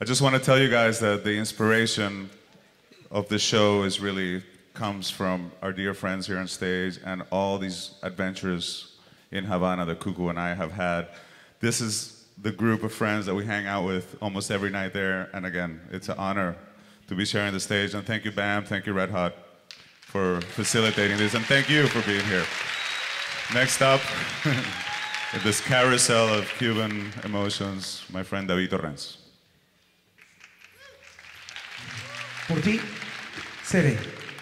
I just want to tell you guys that the inspiration of the show is really comes from our dear friends here on stage and all these adventures in Havana that Cuckoo and I have had. This is the group of friends that we hang out with almost every night there, and again, it's an honor to be sharing the stage. And thank you, Bam, thank you, Red Hot, for facilitating this, and thank you for being here. Next up, in this carousel of Cuban emotions, my friend David Torrens. Por ti, seré.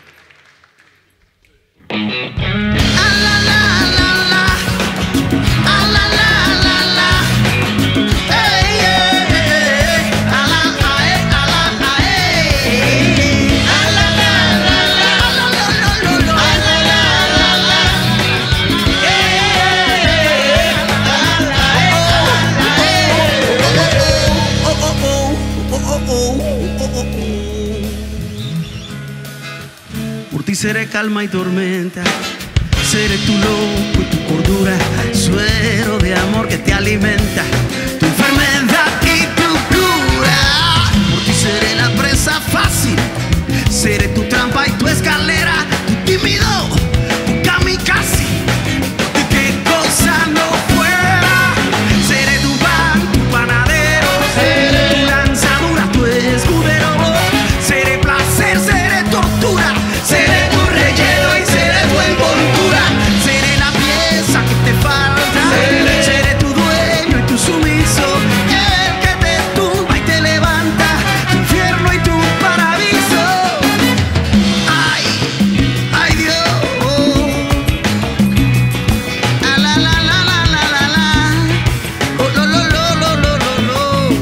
Por ti seré calma y tormenta, seré tu loco y tu cordura, suero de amor que te alimenta, tu enfermedad y tu cura. Por ti seré la presa fácil, seré tu trampa y tu escalera, tu tímido, tu kamikaze, y qué cosa no fuera. Seré tu pan, tu panadero, seré tu lanzadura, tu escudero, seré placer, seré tortura. Seré tu relleno y seré tu envoltura. Seré la pieza que te falta. Seré tu dueño y tu sumiso. El que te tumba y te levanta. Tu infierno y tu paraíso. Ay, ay Dios. Ah, la la la la la la la. Oh, lo lo lo lo lo lo lo.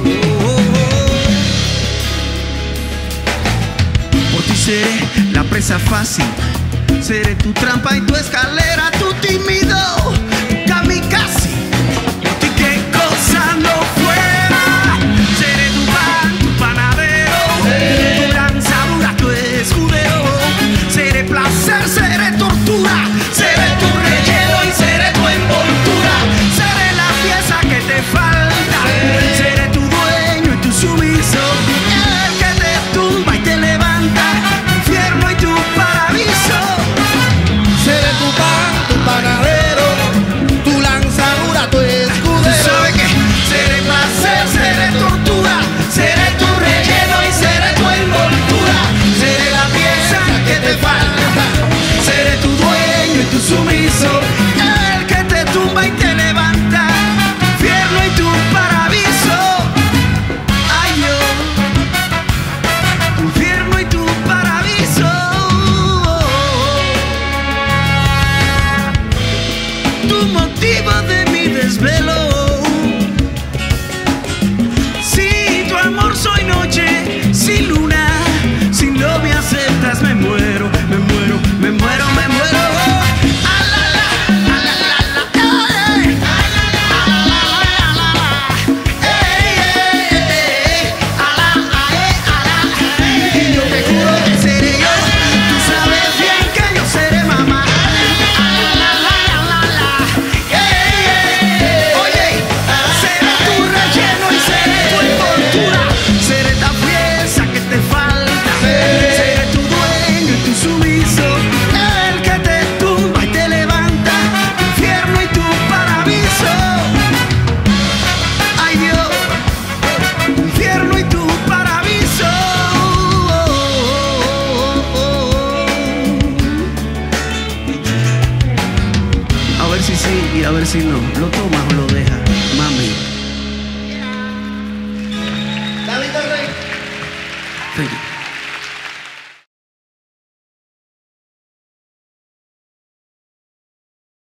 Por ti seré la presa fácil, seré tu trampa y tu escalera, tu tímido, tu kamikaze. Por ti qué cosa no fuera. Seré tu pan, tu panadero, tu lanzadura, tu escudero. Seré placer, seré tortura, seré tu relleno y seré tu envoltura. Seré la pieza que te falta, seré tu dueño y tu sumiso. El que te tumba y te levanta. Infierno y tu paraíso. Seré tu pan, tu panadero, tu lanzadura, tu escudero. ¿Tú sabes qué? Seré placer, seré tortura, seré tu relleno y seré tu envoltura. Seré la pieza que te falta, seré tu dueño y tu sumiso. El que te tumba y te levanta. Infierno y tu paraíso. Ay Dios. Infierno y tu paraíso. Tu motivo de mi desvelo. Si tu amor soy noche, sin luna, si no me aceptas me muero, me muero, me muero, me muero. Ah, la, la, ah, la, la, la, ey. Ah, la, la, ah, la, la, la, la. Ey, ey, ey. Ah, la, ah, ah, la, ey. Y yo te juro que seré yo. Tú sabes bien que yo seré mamá. Ah, la, la, la, la, la. Ey, ey, ey. Oye, seré tu relleno y seré tu envoltura. Seré la pieza que te falta. Seré tu dueño y tu sumiso. El que te tumba y te levanta. Tu infierno y tu paraíso. Ay Dios, tu infierno y tu paraíso. A ver si sí y a ver si no. ¿Lo tomas o lo